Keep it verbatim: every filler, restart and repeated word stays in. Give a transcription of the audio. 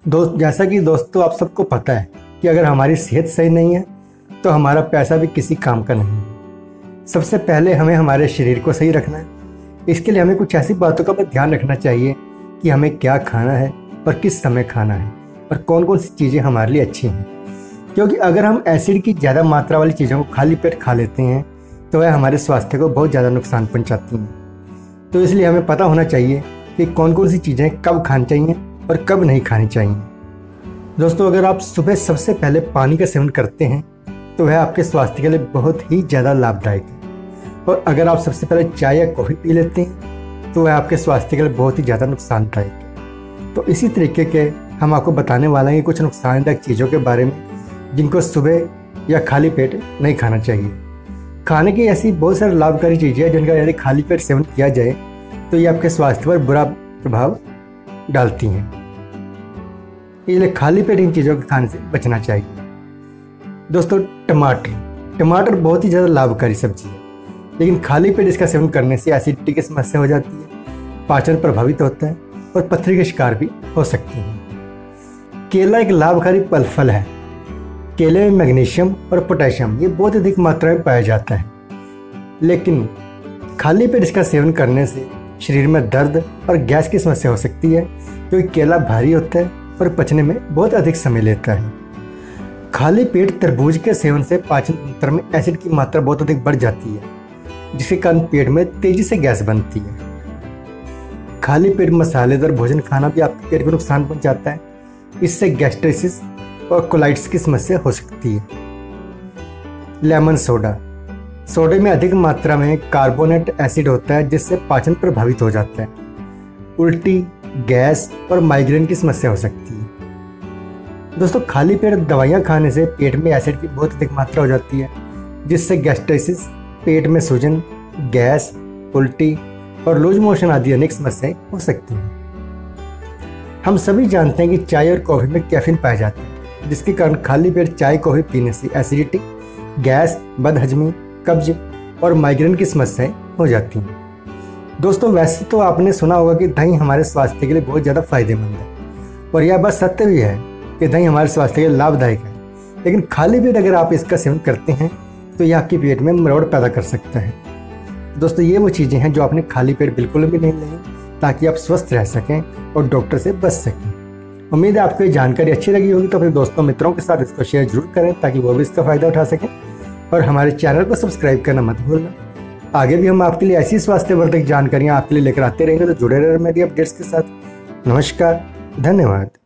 दोस्त जैसा कि दोस्तों आप सबको पता है कि अगर हमारी सेहत सही नहीं है तो हमारा पैसा भी किसी काम का नहीं है। सबसे पहले हमें हमारे शरीर को सही रखना है। इसके लिए हमें कुछ ऐसी बातों का ध्यान रखना चाहिए कि हमें क्या खाना है और किस समय खाना है और कौन कौन सी चीज़ें हमारे लिए अच्छी हैं। क्योंकि अगर हम एसिड की ज़्यादा मात्रा वाली चीज़ों को खाली पेट खा लेते हैं तो वह हमारे स्वास्थ्य को बहुत ज़्यादा नुकसान पहुँचाती हैं। तो इसलिए हमें पता होना चाहिए कि कौन कौन सी चीज़ें कब खानी चाहिए और कब नहीं खानी चाहिए। दोस्तों, अगर आप सुबह सबसे पहले पानी का सेवन करते हैं तो वह आपके स्वास्थ्य के लिए बहुत ही ज़्यादा लाभदायक है, और अगर आप सबसे पहले चाय या कॉफ़ी पी लेते हैं तो वह आपके स्वास्थ्य के लिए बहुत ही ज़्यादा नुकसानदायक है। तो इसी तरीके के हम आपको बताने वाले हैं कुछ नुकसानदायक चीज़ों के बारे में जिनको सुबह या खाली पेट नहीं खाना चाहिए। खाने की ऐसी बहुत सारी लाभकारी चीज़ें हैं जिनका यदि खाली पेट सेवन किया जाए तो ये आपके स्वास्थ्य पर बुरा प्रभाव डालती हैं। इसलिए खाली पेट इन चीज़ों के खाने से बचना चाहिए। दोस्तों, टमाटर टमाटर बहुत ही ज़्यादा लाभकारी सब्जी है, लेकिन खाली पेट इसका सेवन करने से एसिडिटी की समस्या हो जाती है, पाचन प्रभावित होता है और पथरी के शिकार भी हो सकती है। केला एक लाभकारी फल फल है। केले में मैग्नीशियम और पोटेशियम ये बहुत अधिक मात्रा में पाया जाता है, लेकिन खाली पेट इसका सेवन करने से शरीर में दर्द और गैस की समस्या हो सकती है, क्योंकि केला भारी होता है और पचने में बहुत अधिक समय लेता है। खाली पेट तरबूज के सेवन से पाचन तंत्र में एसिड की मात्रा बहुत अधिक बढ़ जाती है, जिसके कारण पेट में तेजी से गैस बनती है। खाली पेट मसालेदार भोजन खाना भी आपके पेट को नुकसान पहुंचाता है। इससे गैस्ट्राइटिस और कोलाइटिस की समस्या हो सकती है। लेमन सोडा सोडे में अधिक मात्रा में कार्बोनेट एसिड होता है, जिससे पाचन प्रभावित हो जाता है। उल्टी, गैस और माइग्रेन की समस्या हो सकती है। दोस्तों, खाली पेट दवाइयाँ खाने से पेट में एसिड की बहुत अधिक मात्रा हो जाती है, जिससे गैस्ट्राइटिस, पेट में सूजन, गैस, उल्टी और लूज मोशन आदि अनेक समस्याएं हो सकती हैं। हम सभी जानते हैं कि चाय और कॉफ़ी में कैफीन पाया जाता है, जिसके कारण खाली पेट चाय कॉफ़ी पीने से एसिडिटी, गैस, बदहजमी, कब्ज और माइग्रेन की समस्याएं हो जाती हैं। दोस्तों, वैसे तो आपने सुना होगा कि दही हमारे स्वास्थ्य के लिए बहुत ज़्यादा फायदेमंद है, और यह बात सत्य भी है कि दही हमारे स्वास्थ्य के लिए लाभदायक है। लेकिन खाली पेट अगर आप इसका सेवन करते हैं तो यह आपके पेट में मरोड़ पैदा कर सकता है। दोस्तों, ये वो चीज़ें हैं जो आपने खाली पेट बिल्कुल भी नहीं लेनी, ताकि आप स्वस्थ रह सकें और डॉक्टर से बच सकें। उम्मीद है आपको ये जानकारी अच्छी लगी होगी, तो अपने दोस्तों मित्रों के साथ इसको शेयर जरूर करें ताकि वो भी इसका फ़ायदा उठा सकें, और हमारे चैनल को सब्सक्राइब करना मत भूलना। आगे भी हम आपके लिए ऐसी स्वास्थ्यवर्धक जानकारियाँ आपके लिए लेकर आते रहेंगे, तो जुड़े रहे मेरी अपडेट्स के साथ। नमस्कार, धन्यवाद।